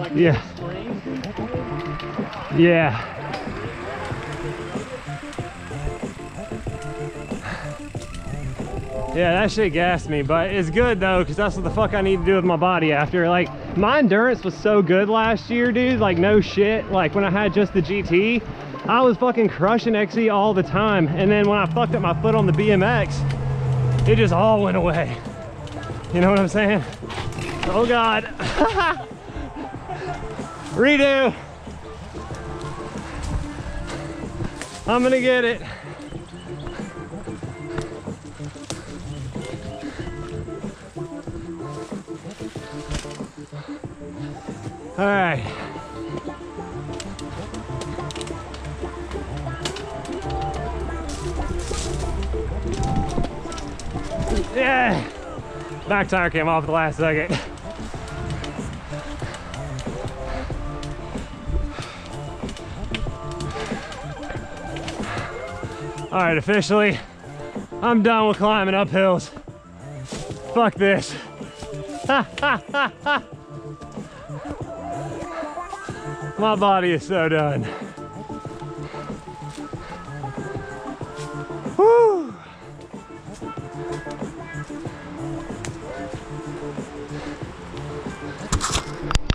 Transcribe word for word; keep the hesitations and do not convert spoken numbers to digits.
like yeah. spring. Yeah. Yeah, that shit gassed me, but it's good though, because that's what the fuck I need to do with my body after. Like, my endurance was so good last year, dude. Like, no shit. Like, when I had just the G T, I was fucking crushing X E all the time. And then when I fucked up my foot on the B M X, it just all went away. You know what I'm saying? Oh God. Redo. I'm gonna get it. All right. Yeah. Back tire came off at the last second. All right, officially, I'm done with climbing up hills. Fuck this. My body is so done. Woo!